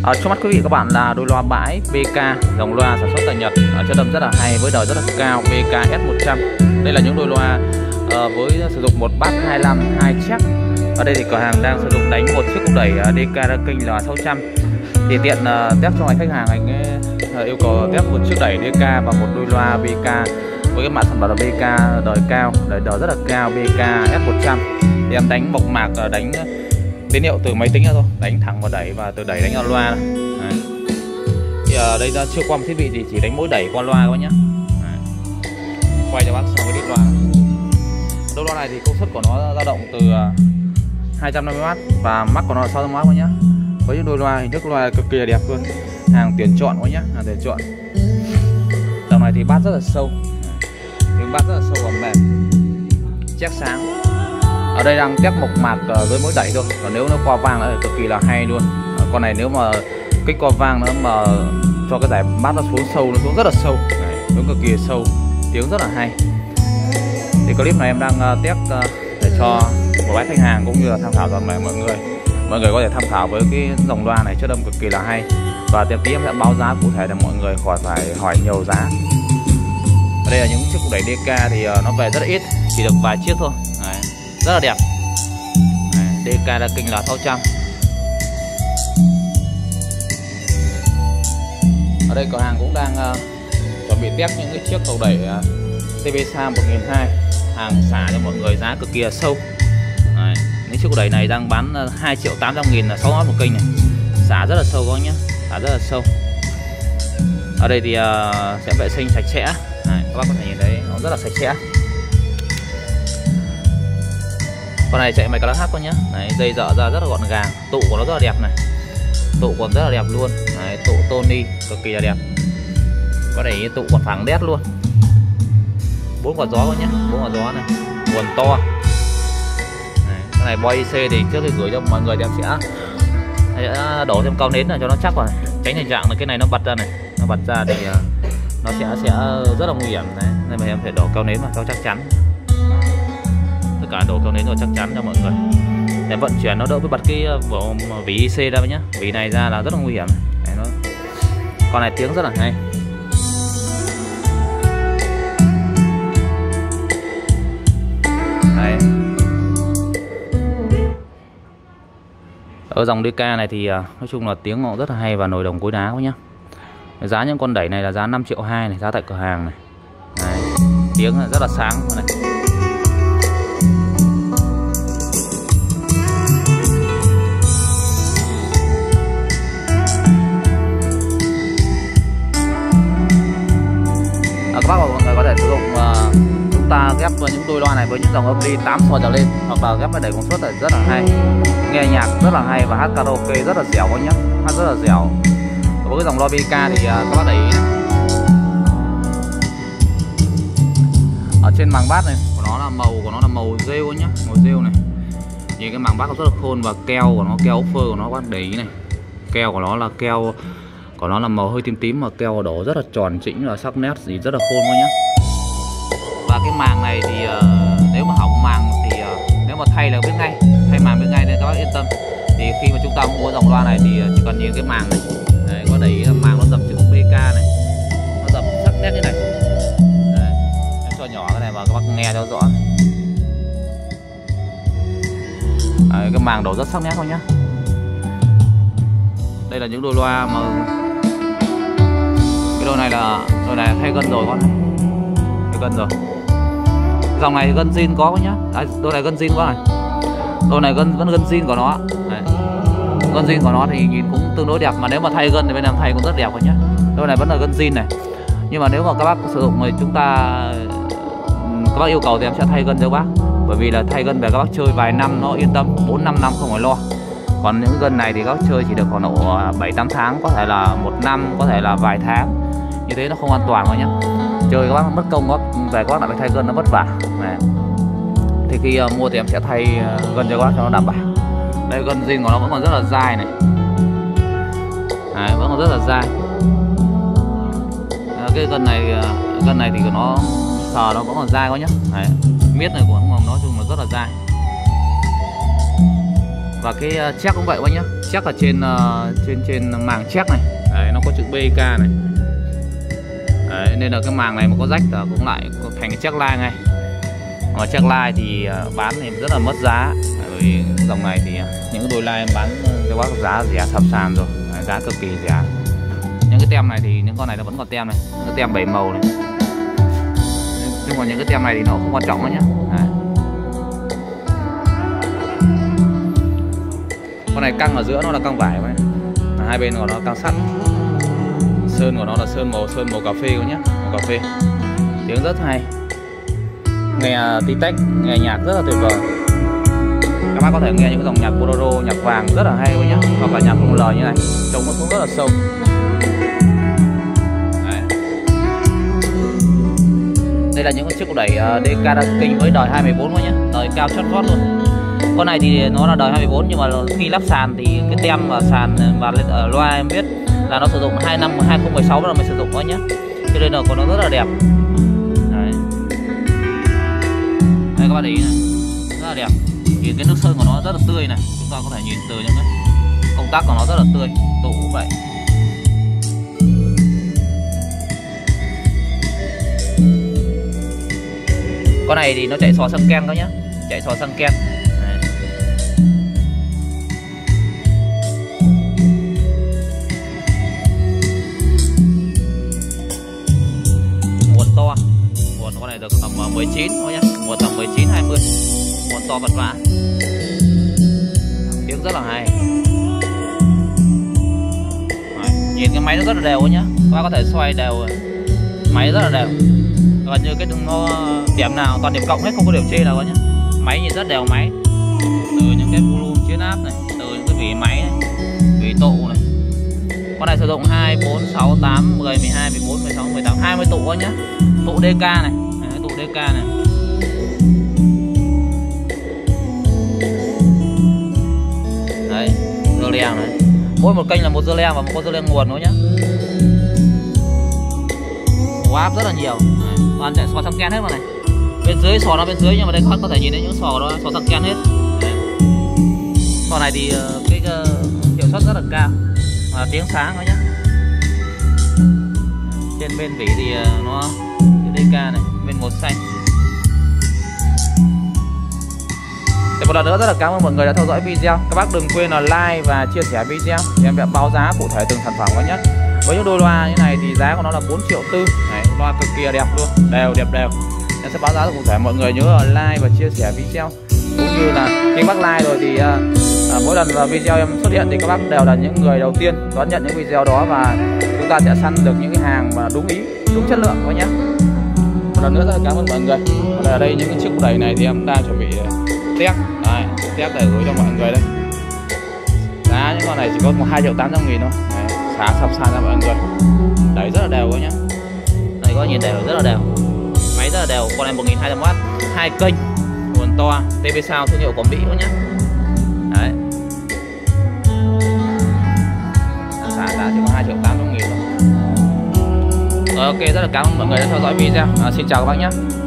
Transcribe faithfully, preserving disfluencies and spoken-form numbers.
À, trước mắt quý vị các bạn là đôi loa bãi bê ca, dòng loa sản xuất tại Nhật, à, chất âm rất là hay với đời rất là cao, bê ca S một trăm. Đây là những đôi loa à, với sử dụng một bass hai mươi lăm, hai check. Ở đây thì cửa hàng đang sử dụng đánh một chiếc cục đẩy đê ca King là sáu trăm. Thì tiện uh, test cho anh khách hàng, anh uh, yêu cầu test một chiếc đẩy đê ca và một đôi loa bê ca với cái mã sản phẩm là bê ca đời cao, đời đời rất là cao, bê ca S một trăm. Thì em đánh mộc mạc, uh, đánh tín hiệu từ máy tính ra thôi, đánh thẳng vào đẩy và từ đẩy đánh vào loa. Đấy. Thì ở đây ra chưa qua một thiết bị thì chỉ đánh mỗi đẩy qua loa các bác nhé. Quay cho bác xong cái đít loa. Đôi loa này thì công suất của nó dao động từ hai trăm năm mươi oát và max của nó là sáu trăm oát các nhé. Với những đôi loa hình thức loa cực kỳ là đẹp luôn, hàng tuyển chọn quá nhé, hàng tuyển chọn. Dòng này thì bass rất là sâu, tiếng bass rất là sâu và mềm, check sáng. Ở đây đang test mộc mạc với mỗi đẩy thôi, còn nếu nó qua vang nó thì cực kỳ là hay luôn. Con này nếu mà kích qua vang nó mà cho cái giải bass nó xuống sâu, nó xuống rất là sâu, nó cực kỳ sâu, tiếng rất là hay. Thì clip này em đang test để cho một bác khách hàng cũng như là tham khảo toàn thể mọi người. Mọi người có thể tham khảo với cái dòng loa này, chất âm cực kỳ là hay. Và tiếp tí em sẽ báo giá cụ thể để mọi người khỏi phải hỏi nhiều giá. Ở đây là những chiếc cục đẩy đê ca thì nó về rất là ít, chỉ được vài chiếc thôi. Đấy, rất là đẹp. Đấy, đê ca King là sáu trăm. Ở đây cửa hàng cũng đang uh, chuẩn bị test những cái chiếc cầu đẩy uh, tê vê ét a một nghìn hai trăm, hàng xả cho mọi người, giá cực kỳ là sâu. Đấy, những chiếc cầu đẩy này đang bán uh, hai triệu tám trăm nghìn là sáu oát một kênh này, xả rất là sâu các nhé, xả rất là sâu. Ở đây thì uh, sẽ vệ sinh sạch sẽ. Đấy, các bác có thể nhìn thấy nó rất là sạch sẽ. Con này chạy mạch ca hát con nhé. Đấy, dây dợ ra rất là gọn gàng, tụ của nó rất là đẹp này, tụ còn rất là đẹp luôn. Đấy, tụ Tony cực kỳ là đẹp. Có thể tụ còn phẳng đét luôn. Bốn quả gió con nhé, bốn quả gió này, nguồn to. Đấy, cái này boy i xê thì trước khi gửi cho mọi người thì em sẽ, sẽ đổ thêm cao nến là cho nó chắc vào này. Tránh tình trạng là cái này nó bật ra này, nó bật ra thì nó sẽ sẽ rất là nguy hiểm đấy. Nên mà em phải đổ cao nến vào cho chắc chắn. Tất cả đổ cao nến rồi chắc chắn cho mọi người, để vận chuyển nó đỡ bị bật cái vỉ i xê ra nhé. Vỉ này ra là rất là nguy hiểm. Đấy, nó... Con này tiếng rất là hay. Đấy. Ở dòng đê ca này thì nói chung là tiếng nó rất là hay và nồi đồng cối đá quá nhá. Giá những con đẩy này là giá năm triệu hai này, giá tại cửa hàng này. Đấy. Tiếng rất là sáng này. Các bác và mọi người có thể sử dụng uh, chúng ta ghép với những đôi loa này với những dòng âm ly tám sò trở lên, hoặc là ghép với đẩy công suất này rất là hay, nghe nhạc rất là hay và hát karaoke rất là dẻo các nhé, hát rất là dẻo. Với cái dòng loa bê ca thì uh, các bác để ý này. Ở trên màng bass này của nó là màu của nó là màu rêu nhá, màu rêu này. Nhìn cái màng bass nó rất là khôn và keo của nó, keo ốc phơ của nó các bác để ý này. Keo của nó là keo của nó là màu hơi tím tím mà keo đổ rất là tròn chỉnh và sắc nét gì rất là khôn quá nhá. Và cái màng này thì uh, nếu mà hỏng màng thì uh, nếu mà thay là biết ngay, thay màng biết ngay nên các bác yên tâm. Thì khi mà chúng ta mua dòng loa này thì chỉ cần nhìn cái màng này. Đấy, có để ý là màng nó dập chữ bê ca này, nó dập sắc nét như này. Đấy, em cho nhỏ cái này và các bác nghe cho rõ. Đấy, cái màng đổ rất sắc nét thôi nhá. Đây là những đôi loa mà cái đôi này là đôi này thay gân rồi con này, thay gân rồi. Dòng này gân zin có nhá. Đấy, đôi này gân zin có này, đôi này gân vẫn gân zin của nó. Đấy. Gân zin của nó thì nhìn cũng tương đối đẹp, mà nếu mà thay gân thì bên em thay cũng rất đẹp rồi nhá. Đôi này vẫn là gân zin này, nhưng mà nếu mà các bác sử dụng thì chúng ta các bác yêu cầu thì em sẽ thay gân cho bác, bởi vì là thay gân về các bác chơi vài năm nó yên tâm, bốn năm năm không phải lo. Còn những gân này thì các bác chơi chỉ được khoảng độ bảy tám tháng, có thể là một năm, có thể là vài tháng. Như thế nó không an toàn thôi nhá. Chơi các bác mất công quá, về các bác lại phải thay gân nó vất vả. Này. Thì khi uh, mua thì em sẽ thay uh, gân cho các bác cho nó đảm bảo. Đây gân zin của nó vẫn còn rất là dai này. Đấy, vẫn còn rất là dai. À, cái gân này uh, gân này thì của nó sờ nó vẫn còn dai quá nhá. Đấy. Miết này của nó nói chung là rất là dai. Và cái check cũng vậy quá nhá, check ở trên uh, trên trên màng check này. Đấy, nó có chữ bê ca này. Đấy, nên là cái màng này mà có rách là cũng lại có thành cái check line ngay. Mà check line thì uh, bán thì rất là mất giá. Bởi vì dòng này thì những đôi line em bán cho bác giá rẻ sập sàn rồi. Đấy, giá cực kỳ rẻ. Những cái tem này thì những con này nó vẫn còn tem này, cái tem bảy màu này. Nhưng mà những cái tem này thì nó không quan trọng nữa nhé. Đấy. Con này căng ở giữa nó là căng vải này. Hai bên của nó căng sắt. Sơn của nó là sơn màu sơn màu cà phê nhé, màu cà phê. Tiếng rất hay. Nghe tí tách, nghe nhạc rất là tuyệt vời. Các bác có thể nghe những cái dòng nhạc bolero, nhạc vàng rất là hay nhé, hoặc là nhạc không lời như này, trông nó xuống rất là sâu. Đấy. Đây là những con chiếc cục đẩy đê ca King với đời hai mươi bốn nhé, đời cao chót vót luôn. Con này thì nó là đời hai mươi bốn nhưng mà khi lắp sàn thì cái tem và sàn và lên ở loa em biết là nó sử dụng hai năm hai không một sáu là mình sử dụng thôi nhé, cho nên là con nó rất là đẹp. Đấy. Đây các bạn để ý này, rất là đẹp. Thì cái nước sơn của nó rất là tươi này, chúng ta có thể nhìn từ những cái công tắc của nó rất là tươi, tụ cũng vậy. Con này thì nó chạy xò xăng ken các nhá, chạy xò xăng ken. Nguồn to, nguồn con này được tầm mười chín thôi nhá, nguồn tầm mười chín hai mươi, nguồn to vật vã, tiếng rất là hay. Đấy, nhìn cái máy nó rất là đều nhá, các bác có thể xoay đều, máy rất là đều. Gần như cái nó điểm nào toàn điểm cộng hết, không có điểm chê nào nhá. Máy nhìn rất đều máy. Từ những cái volume chiến áp này, từ những cái vỉ máy này, vỉ tụ này. Con này sử dụng hai, bốn, sáu, tám, mười, mười hai, mười bốn, mười sáu, mười tám, hai mươi tụ nhá. Tụ đê ca này, đấy, tụ đê ca này. Đấy, dưa leng này. Mỗi một kênh là một dưa leng và một con dưa leng nguồn nữa nhá. Áp rất là nhiều. Đấy, toàn chạy sò xăng ken hết mà này. Bên dưới sò nó bên dưới nhưng mà đây các có thể nhìn thấy những sò đó sò xăng ken hết. Đấy. Sò này thì cái uh, hiệu suất rất là cao và tiếng sáng nữa nhá. Trên bên vỉ thì uh, nó đê ca này, bên màu xanh. Thì một lần nữa rất là cảm ơn mọi người đã theo dõi video. Các bác đừng quên là like và chia sẻ video thì em sẽ báo giá cụ thể từng sản phẩm các nhé. Với những đôi loa như này thì giá của nó là bốn triệu tư. Đấy, loa cực kỳ đẹp luôn, đều đẹp đều. Em sẽ báo giá cụ thể, mọi người nhớ là like và chia sẻ video. Cũng như là khi bác like rồi thì à, à, mỗi lần video em xuất hiện thì các bác đều là những người đầu tiên đón nhận những video đó và chúng ta sẽ săn được những cái hàng mà đúng ý, đúng chất lượng các nhé. Một lần nữa rất là cảm ơn mọi người. Ở đây những cái chiếc đẩy này thì em đang chuẩn bị test, đây, test để gửi cho mọi người đây. Giá những con này chỉ có một hai triệu tám trăm nghìn thôi. Đấy, xá sập sàn ra mọi người. Đẩy rất là đều quá nhá. Đây có nhìn đều rất là đều. Máy rất là đều, con này một nghìn hai trăm oát, hai kênh, nguồn to, tê vê Sound thương hiệu của Mỹ quá nhá. Đấy. Xả giá chỉ có hai triệu tám trăm nghìn thôi. Rồi, ok, rất là cảm ơn mọi người đã theo dõi video. À, xin chào các bác nhé.